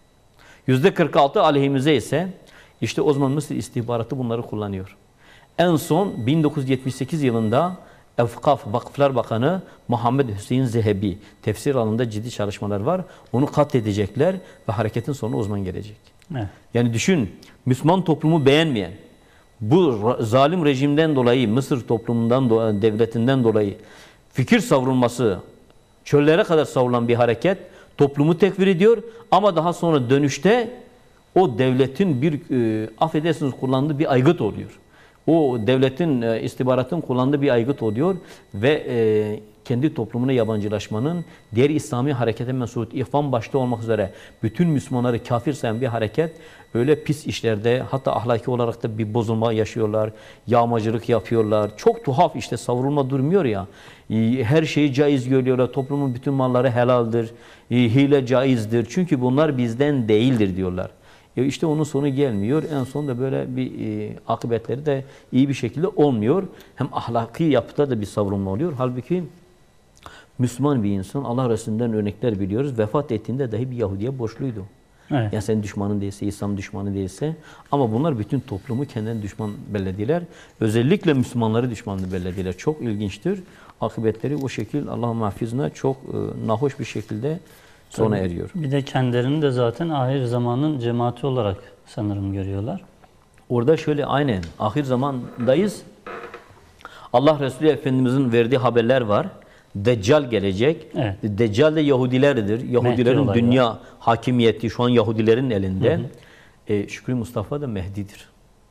%46 aleyhimize ise işte o zaman Mısır istihbaratı bunları kullanıyor. En son 1978 yılında Evkaf, Vakıflar Bakanı Muhammed Hüseyin Zehebi, tefsir alanında ciddi çalışmalar var. Onu katledecekler ve hareketin sonu o zaman gelecek. Evet. Yani düşün, Müslüman toplumu beğenmeyen, bu zalim rejimden dolayı, Mısır toplumundan, devletinden dolayı fikir savrulması, çöllere kadar savrulan bir hareket toplumu tekfir ediyor ama daha sonra dönüşte o devletin bir, affedersiniz kullandığı bir aygıt oluyor. O devletin, istihbaratın kullandığı bir aygıt oluyor ve kendi toplumuna yabancılaşmanın, diğer İslami harekete mensup, İhvan başta olmak üzere bütün Müslümanları kafir sayan bir hareket, öyle pis işlerde, hatta ahlaki olarak da bir bozulma yaşıyorlar, yağmacılık yapıyorlar. Çok tuhaf işte, savrulma durmuyor ya. Her şeyi caiz görüyorlar, toplumun bütün malları helaldir, hile caizdir. Çünkü bunlar bizden değildir diyorlar. İşte onun sonu gelmiyor. En son da böyle bir akıbetleri de iyi bir şekilde olmuyor. Hem ahlaki yapıda da bir savrulma oluyor. Halbuki Müslüman bir insan, Allah Resulü'nden örnekler biliyoruz. Vefat ettiğinde dahi bir Yahudi'ye borçluydu. Evet. Yani senin düşmanın değilse, İslam düşmanı değilse. Ama bunlar bütün toplumu kendilerine düşman bellediler. Özellikle Müslümanları düşmanını bellediler. Çok ilginçtir. Akıbetleri o şekil Allah-u Mahfuz'una çok nahoş bir şekilde sona eriyor. Bir de kendilerini de zaten ahir zamanın cemaati olarak sanırım görüyorlar. Orada şöyle aynen ahir zamandayız. Allah Resulü Efendimizin verdiği haberler var. Deccal gelecek. Evet. Deccal de Yahudilerdir. Yahudilerin dünya hakimiyeti şu an Yahudilerin elinde. Şükrü Mustafa da Mehdi'dir.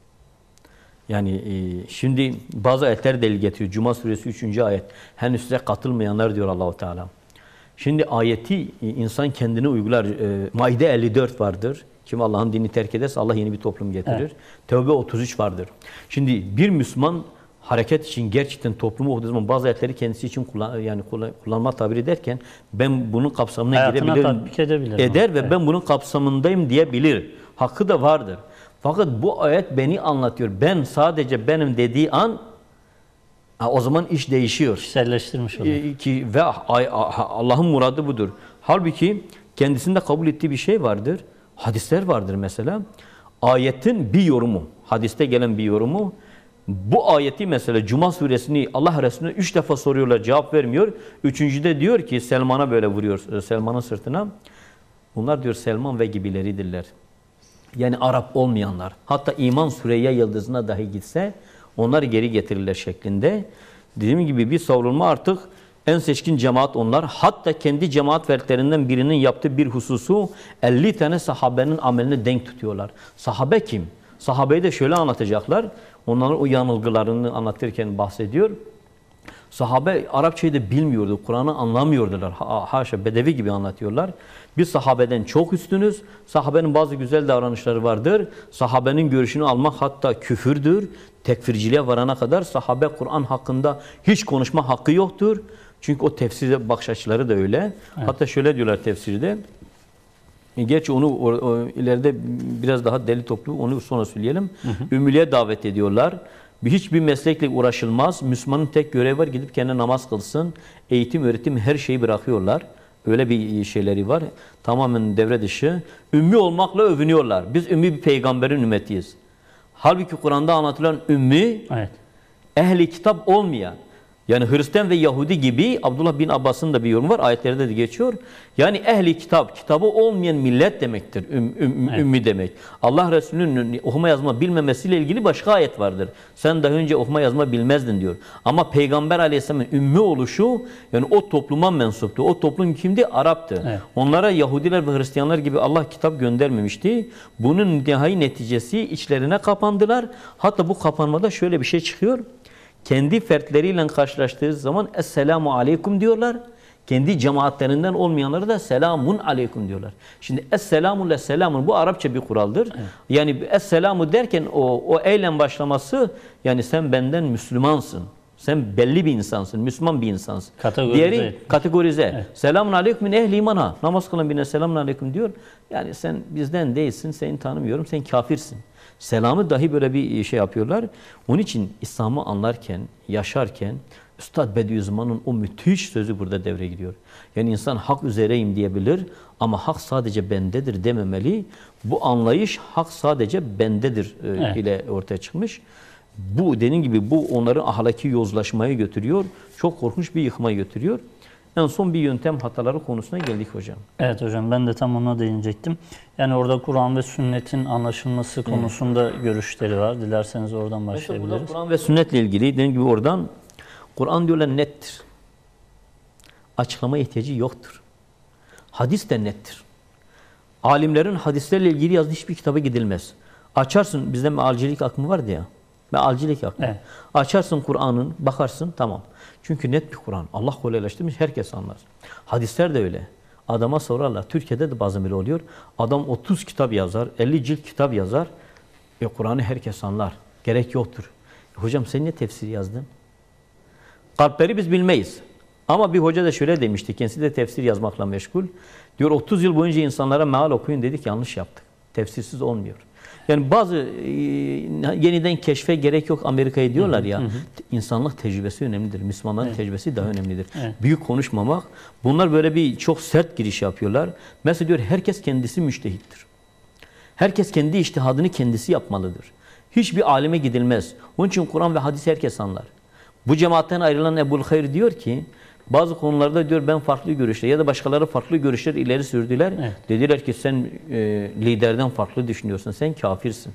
Yani şimdi bazı ayetler delil getiriyor. Cuma suresi 3. ayet. Henüz size katılmayanlar diyor Allah-u Teala. Şimdi ayeti insan kendine uygular. Maide 54 vardır. Kim Allah'ın dinini terk ederse Allah yeni bir toplum getirir. Evet. Tevbe 33 vardır. Şimdi bir Müslüman hareket için gerçekten toplumu okuduğu zaman bazı ayetleri kendisi için kullanma tabiri derken ben bunun kapsamına hayatına girebilirim, eder ve evet, ben bunun kapsamındayım diyebilir. Hakkı da vardır. Fakat bu ayet beni anlatıyor. Ben sadece benim dediği an o zaman iş değişiyor. Kişiselleştirmiş oluyor. Ve Allah'ın muradı budur. Halbuki kendisinde kabul ettiği bir şey vardır. Hadisler vardır mesela. Ayetin bir yorumu, hadiste gelen bir yorumu. Bu ayeti mesela Cuma suresini Allah Resulü'ne 3 defa soruyorlar, cevap vermiyor. Üçüncüde diyor ki Selman'a böyle vuruyor, Selman'ın sırtına. Bunlar diyor Selman ve gibileridirler. Yani Arap olmayanlar. Hatta iman Süreyya yıldızına dahi gitse onlar geri getirirler şeklinde. Dediğim gibi bir savrulma artık en seçkin cemaat onlar. Hatta kendi cemaat fertlerinden birinin yaptığı bir hususu 50 tane sahabenin amelini denk tutuyorlar. Sahabe kim? Sahabeyi de şöyle anlatacaklar. Onların o yanılgılarını anlatırken bahsediyor. Sahabe Arapçayı da bilmiyordu, Kur'an'ı anlamıyordular. Haşa bedevi gibi anlatıyorlar. Biz sahabeden çok üstünüz. Sahabenin bazı güzel davranışları vardır. Sahabenin görüşünü almak hatta küfürdür. Tekfirciliğe varana kadar sahabe Kur'an hakkında hiç konuşma hakkı yoktur. Çünkü o tefsir bakış açıları da öyle. Evet. Hatta şöyle diyorlar tefsirde. Gerçi onu ileride biraz daha deli toplu onu sonra söyleyelim. Ümmülüğe davet ediyorlar. Hiçbir meslekle uğraşılmaz. Müslümanın tek görevi var, gidip kendine namaz kılsın. Eğitim, öğretim her şeyi bırakıyorlar. Öyle bir şeyleri var. Tamamen devre dışı. Ümmi olmakla övünüyorlar. Biz ümmi bir peygamberin ümmetiyiz. Halbuki Kur'an'da anlatılan ümmi, evet, ehli kitap olmayan. Yani Hristiyan ve Yahudi gibi Abdullah bin Abbas'ın da bir yorumu var. Ayetlerde de geçiyor. Yani ehli kitap, kitabı olmayan millet demektir. Ümmi demek. Allah Resulü'nün okuma yazma bilmemesiyle ilgili başka ayet vardır. Sen daha önce okuma yazma bilmezdin diyor. Ama Peygamber Aleyhisselam'ın ümmi oluşu yani o topluma mensuptu. O toplum kimdi? Arap'tı. Evet. Onlara Yahudiler ve Hristiyanlar gibi Allah kitap göndermemişti. Bunun nihai neticesi içlerine kapandılar. Hatta bu kapanmada şöyle bir şey çıkıyor. Kendi fertleriyle karşılaştığı zaman Esselamu Aleyküm diyorlar. Kendi cemaatlerinden olmayanlara da Selamun Aleyküm diyorlar. Şimdi Esselamu ile Selamun bu Arapça bir kuraldır. Evet. Yani Esselamu derken o eylem başlaması yani sen benden Müslümansın. Sen belli bir insansın, Müslüman bir insansın. Diğeri kategorize. Evet. Selamun Aleyküm ehli imana. Namaz kılan birine Selamun Aleyküm diyor. Yani sen bizden değilsin, seni tanımıyorum, sen kafirsin. Selamı dahi böyle bir şey yapıyorlar. Onun için İslam'ı anlarken, yaşarken Üstad Bediüzzaman'ın o müthiş sözü burada devreye giriyor. Yani insan hak üzereyim diyebilir ama hak sadece bendedir dememeli. Bu anlayış hak sadece bendedir evet, ile ortaya çıkmış. Bu dediğim gibi bu onları ahlaki yozlaşmaya götürüyor. Çok korkunç bir yıkmaya götürüyor. En son bir yöntem hataları konusuna geldik hocam. Evet hocam ben de tam ona değinecektim. Yani orada Kur'an ve sünnetin anlaşılması konusunda görüşleri var. Dilerseniz oradan başlayabiliriz. Kur'an ve sünnetle ilgili dediğim gibi oradan Kur'an diyorlar nettir. Açıklama ihtiyacı yoktur. Hadis de nettir. Alimlerin hadislerle ilgili yazdığı hiçbir kitaba gidilmez. Açarsın bizde mealcilik akımı vardı ya. Mealcilik yapma. Evet. Açarsın Kur'an'ın, bakarsın tamam. Çünkü net bir Kur'an. Allah kolaylaştırmış, herkes anlar. Hadisler de öyle. Adama sorarlar. Türkiye'de de bazen böyle oluyor. Adam 30 kitap yazar, 50 cilt kitap yazar. Kur'an'ı herkes anlar. Gerek yoktur. Hocam sen niye tefsir yazdın? Kalpleri biz bilmeyiz. Ama bir hoca da şöyle demişti. Kendisi de tefsir yazmakla meşgul. Diyor 30 yıl boyunca insanlara meal okuyun dedik, yanlış yaptık. Tefsirsiz olmuyor. Yani bazı yeniden keşfe gerek yok Amerika'yı diyorlar ya. İnsanlık tecrübesi önemlidir. Müslümanların tecrübesi daha önemlidir. Büyük konuşmamak. Bunlar böyle bir çok sert giriş yapıyorlar. Mesela diyor herkes kendisi müştehittir. Herkes kendi içtihadını kendisi yapmalıdır. Hiçbir alime gidilmez. Onun için Kur'an ve hadis herkes anlar. Bu cemaatten ayrılan Ebu'l-Hayr diyor ki bazı konularda diyor ben farklı görüşler ya da başkaları farklı görüşler ileri sürdüler. Dediler ki sen liderden farklı düşünüyorsun. Sen kafirsin.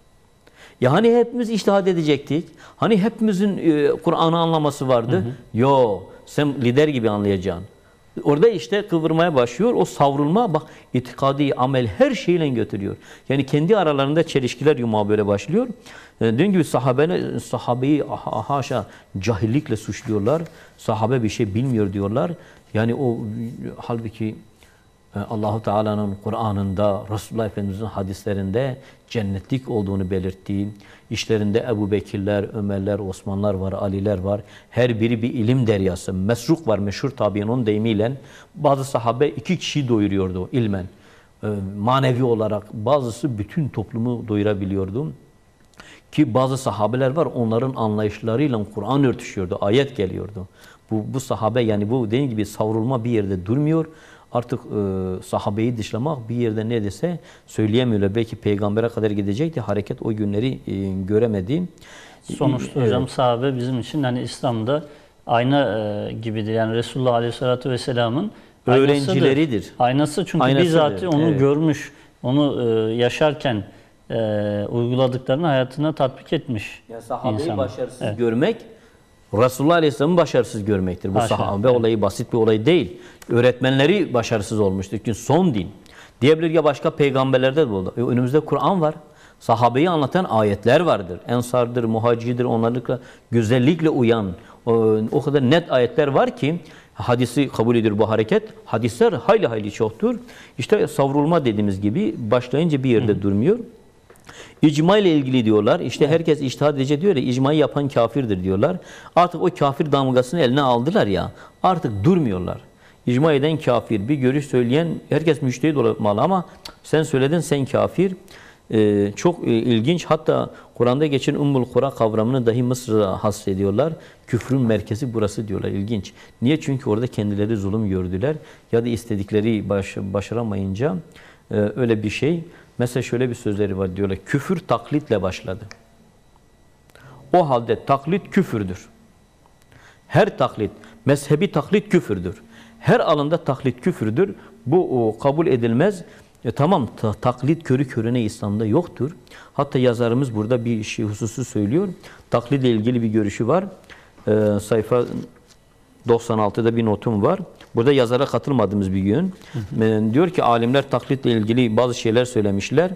Ya hani hepimiz içtihad edecektik. Hani hepimizin Kur'an'ı anlaması vardı. Yo, sen lider gibi anlayacaksın. Orada işte kıvırmaya başlıyor. O savrulma bak itikadi, amel her şeyle götürüyor. Yani kendi aralarında çelişkiler yumağı böyle başlıyor. Dediğim gibi sahabeyi haşa cahillikle suçluyorlar. Sahabe bir şey bilmiyor diyorlar. Yani o halbuki Allah-u Teala'nın Kur'an'ında, Resulullah Efendimiz'in hadislerinde cennetlik olduğunu belirttiği, işlerinde Ebu Bekirler, Ömerler, Osmanlar var, Aliler var. Her biri bir ilim deryası. Mesruk var, meşhur tabi'in onun deyimiyle. Bazı sahabe 2 kişiyi doyuruyordu ilmen. Manevi olarak bazısı bütün toplumu doyurabiliyordu. Ki bazı sahabeler var, onların anlayışlarıyla Kur'an örtüşüyordu, ayet geliyordu. Bu sahabe yani bu dediğim gibi savrulma bir yerde durmuyor. Artık sahabeyi dışlamak bir yerde ne dese söyleyemiyorlar. Belki peygambere kadar gidecekti. Hareket o günleri göremedi. Sonuçta hocam sahabe bizim için hani İslam'da ayna gibidir. Yani Resulullah Aleyhisselatü Vesselam'ın öğrencileridir. Aynası çünkü bizatihi onu görmüş, onu yaşarken uyguladıklarını hayatına tatbik etmiş. Yani sahabeyi başarısız görmek Resulullah Aleyhisselam'ı başarısız görmektir. Bu sahabe olayı basit bir olay değil. Öğretmenleri başarısız olmuştur. Çünkü son din. Diyebilir ya başka peygamberlerde de oldu. Önümüzde Kur'an var. Sahabeyi anlatan ayetler vardır. Ensardır, muhacirdir, onlarla güzellikle uyan o kadar net ayetler var ki hadisi kabul edilir bu hareket. Hadisler hayli hayli çoktur. İşte savrulma dediğimiz gibi başlayınca bir yerde durmuyor. İcma ile ilgili diyorlar. İşte herkes içtihad edecek diyor ya, icmayı yapan kafirdir diyorlar. Artık o kafir damgasını eline aldılar ya, artık durmuyorlar. İcma eden kafir, bir görüş söyleyen herkes müştehit olmalı ama sen söyledin sen kafir. Çok ilginç. Hatta Kur'an'da geçen Ummul Kura kavramını dahi Mısır'a hasrediyorlar. Küfrün merkezi burası diyorlar. İlginç. Niye? Çünkü orada kendileri zulüm gördüler ya da istedikleri başaramayınca öyle bir şey. Mesela şöyle bir sözleri var diyorlar. Küfür taklitle başladı. O halde taklit küfürdür. Her taklit, mezhebi taklit küfürdür. Her alanda taklit küfürdür. Bu kabul edilmez. Tamam taklit körü körüne İslam'da yoktur. Hatta yazarımız burada bir şey hususu söylüyor. Taklitle ilgili bir görüşü var. Sayfa 96'da bir notum var. Burada yazara katılmadığımız bir yön. Diyor ki alimler taklitle ilgili bazı şeyler söylemişler.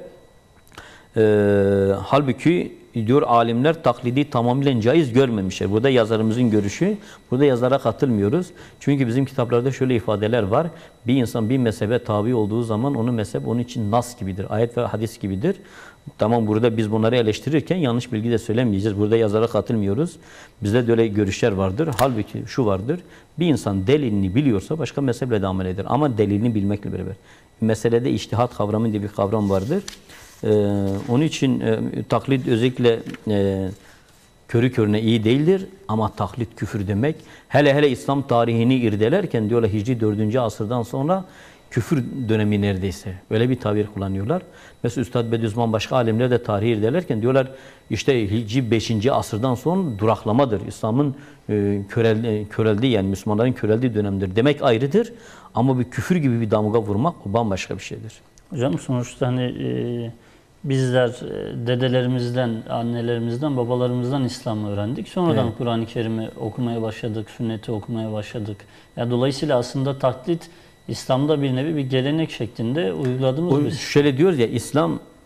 Halbuki diyor alimler taklidi tamamıyla caiz görmemişler. Burada yazarımızın görüşü. Burada yazara katılmıyoruz. Çünkü bizim kitaplarda şöyle ifadeler var. Bir insan bir mezhebe tabi olduğu zaman onun mezhep onun için nas gibidir. Ayet ve hadis gibidir. Tamam burada biz bunları eleştirirken yanlış bilgi de söylemeyeceğiz. Burada yazara katılmıyoruz. Bizde de öyle görüşler vardır. Halbuki şu vardır. Bir insan delilini biliyorsa başka mezheple de amel eder. Ama delilini bilmekle beraber. Meselede içtihat kavramı diye bir kavram vardır. Onun için taklit özellikle körü körüne iyi değildir ama taklit küfür demek. Hele hele İslam tarihini irdelerken diyorlar Hicri 4. asırdan sonra küfür dönemi neredeyse. Öyle bir tabir kullanıyorlar. Mesela Üstad Bediüzzaman başka alimler de tarihi irdelerken diyorlar işte Hicri 5. asırdan sonra duraklamadır. İslam'ın köreldiği yani Müslümanların köreldiği dönemdir. Demek ayrıdır ama bir küfür gibi bir damga vurmak o bambaşka bir şeydir. Hocam sonuçta hani bizler dedelerimizden, annelerimizden, babalarımızdan İslam'ı öğrendik. Sonradan Kur'an-ı Kerim'i okumaya başladık, sünneti okumaya başladık. Yani dolayısıyla aslında taklit İslam'da bir nevi bir gelenek şeklinde uyguladığımız bir... Şöyle diyoruz ya İslam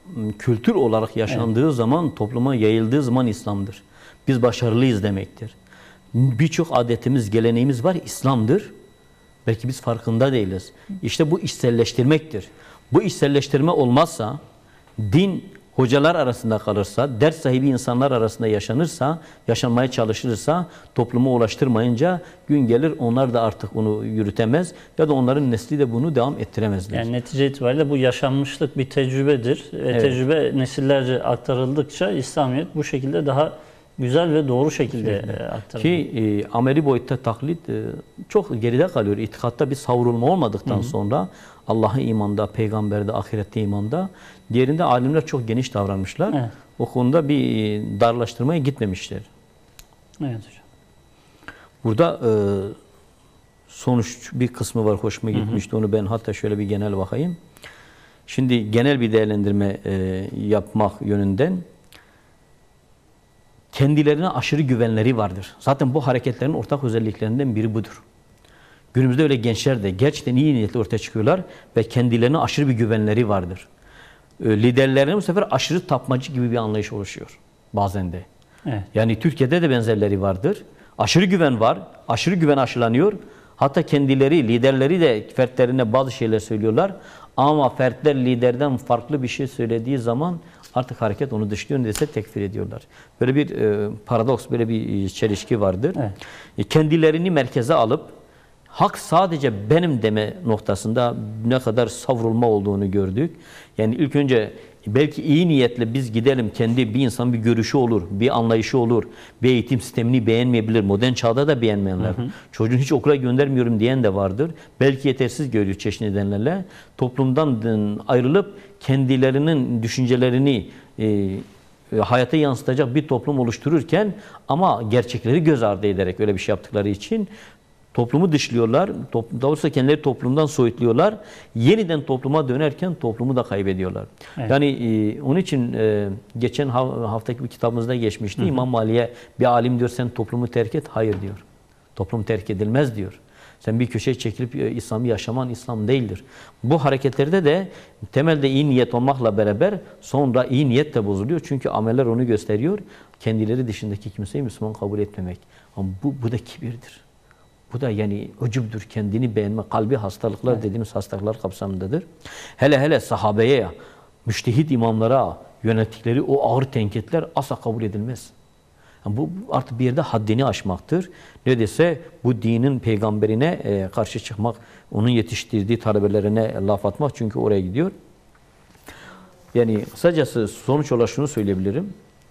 kültür olarak yaşandığı zaman, topluma yayıldığı zaman İslam'dır. Biz başarılıyız demektir. Birçok adetimiz, geleneğimiz var, İslam'dır. Belki biz farkında değiliz. İşte bu içselleştirmektir. Bu içselleştirme olmazsa, din hocalar arasında kalırsa, ders sahibi insanlar arasında yaşanırsa, yaşanmaya çalışılırsa, topluma ulaştırmayınca gün gelir onlar da artık onu yürütemez ya da onların nesli de bunu devam ettiremezler. Yani netice itibariyle bu yaşanmışlık bir tecrübedir. Evet. Tecrübe nesillerce aktarıldıkça İslamiyet bu şekilde daha güzel ve doğru şekilde aktarılır. Ki ameli boyutta taklit çok geride kalıyor. İtikatta bir savrulma olmadıktan sonra Allah'a imanda, peygamberde, ahirette imanda, diğerinde alimler çok geniş davranmışlar. Evet. O konuda bir darlaştırmaya gitmemişler. Evet hocam. Burada sonuç bir kısmı var, hoşuma gitmişti. Onu ben hatta şöyle bir genel bakayım. Şimdi genel bir değerlendirme yapmak yönünden kendilerine aşırı güvenleri vardır. Zaten bu hareketlerin ortak özelliklerinden biri budur. Günümüzde öyle gençler de gerçekten iyi niyetle ortaya çıkıyorlar ve kendilerine aşırı bir güvenleri vardır. Liderlerine bu sefer aşırı tapmacı gibi bir anlayış oluşuyor bazen de. Evet. Yani Türkiye'de de benzerleri vardır. Aşırı güven var, aşırı güven aşılanıyor. Hatta kendileri, liderleri de fertlerine bazı şeyler söylüyorlar. Ama fertler liderden farklı bir şey söylediği zaman artık hareket onu dışlıyor, neredeyse tekfir ediyorlar. Böyle bir paradoks, böyle bir çelişki vardır. Evet. Kendilerini merkeze alıp hak sadece benim deme noktasında ne kadar savrulma olduğunu gördük. Yani ilk önce belki iyi niyetle biz gidelim, kendi bir insan bir görüşü olur, bir anlayışı olur, bir eğitim sistemini beğenmeyebilir. Modern çağda da beğenmeyenler. Çocuğunu hiç okula göndermiyorum diyen de vardır. Belki yetersiz görüyor çeşitli nedenlerle. Toplumdan ayrılıp kendilerinin düşüncelerini hayata yansıtacak bir toplum oluştururken ama gerçekleri göz ardı ederek öyle bir şey yaptıkları için toplumu dışlıyorlar. Doğrusu kendileri toplumdan soyutluyorlar. Yeniden topluma dönerken toplumu da kaybediyorlar. Evet. Yani onun için geçen haftaki bir kitabımızda geçmişti. İmam Ali'ye bir alim diyor sen toplumu terk et. Hayır diyor. Toplum terk edilmez diyor. Sen bir köşeye çekilip İslam'ı yaşaman İslam değildir. Bu hareketlerde de temelde iyi niyet olmakla beraber sonra iyi niyet de bozuluyor. Çünkü ameller onu gösteriyor. Kendileri dışındaki kimseyi Müslüman kabul etmemek. Ama bu da kibirdir. Bu da yani ucubdur, kendini beğenme, kalbi hastalıklar dediğimiz hastalıklar kapsamındadır. Hele hele sahabeye, müştehit imamlara yönettikleri o ağır tenkitler asla kabul edilmez. Yani bu artık bir yerde haddini aşmaktır. Neredeyse bu dinin peygamberine karşı çıkmak, onun yetiştirdiği talebelerine laf atmak çünkü oraya gidiyor. Yani kısacası sonuç olarak şunu söyleyebilirim.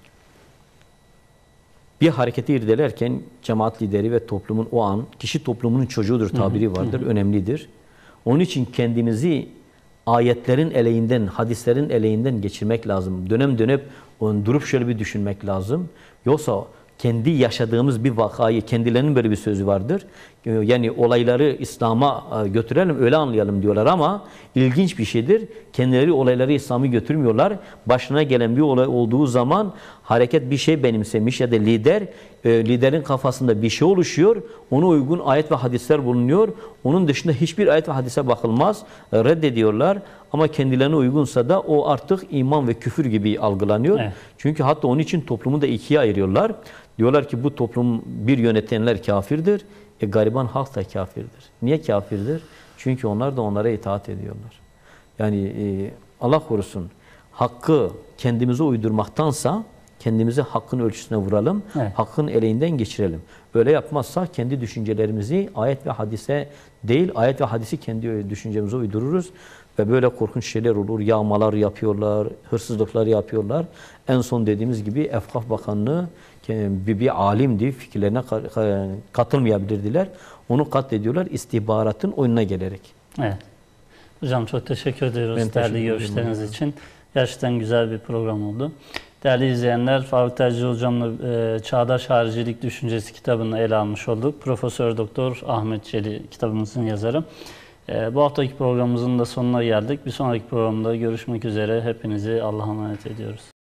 Bir hareketi irdelerken cemaat lideri ve toplumun o an, kişi toplumunun çocuğudur tabiri vardır, önemlidir. Onun için kendimizi ayetlerin eleğinden, hadislerin eleğinden geçirmek lazım. Dönem dönem durup şöyle bir düşünmek lazım. Yoksa kendi yaşadığımız bir vakayı, kendilerinin böyle bir sözü vardır. Yani olayları İslam'a götürelim, öyle anlayalım diyorlar ama ilginç bir şeydir. Kendileri olayları İslam'a götürmüyorlar. Başına gelen bir olay olduğu zaman hareket bir şey benimsemiş ya da liderin kafasında bir şey oluşuyor. Ona uygun ayet ve hadisler bulunuyor. Onun dışında hiçbir ayet ve hadise bakılmaz. Reddediyorlar. Ama kendilerine uygunsa da o artık iman ve küfür gibi algılanıyor. Evet. Çünkü hatta onun için toplumu da ikiye ayırıyorlar. Diyorlar ki bu toplum bir yönetenler kafirdir. Gariban halk da kafirdir. Niye kafirdir? Çünkü onlar da onlara itaat ediyorlar. Yani Allah korusun hakkı kendimize uydurmaktansa kendimizi hakkın ölçüsüne vuralım. Evet. Hakkın eleğinden geçirelim. Öyle yapmazsak kendi düşüncelerimizi ayet ve hadise değil, ayet ve hadisi kendi düşüncemize uydururuz. Ve böyle korkunç şeyler olur. Yağmalar yapıyorlar, hırsızlıklar yapıyorlar. En son dediğimiz gibi Efkaf Bakanlığı bir alimdi, fikirlerine katılmayabilirdiler. Onu katlediyorlar istihbaratın oyununa gelerek. Evet. Hocam çok teşekkür ediyoruz değerli görüşleriniz için. Gerçekten güzel bir program oldu. Değerli izleyenler, Faruk Tercih Hocam'la Çağdaş Haricilik Düşüncesi kitabını ele almış olduk. Profesör Doktor Ahmet Çeli kitabımızın yazarı. Bu haftaki programımızın da sonuna geldik. Bir sonraki programda görüşmek üzere. Hepinizi Allah'a emanet ediyoruz.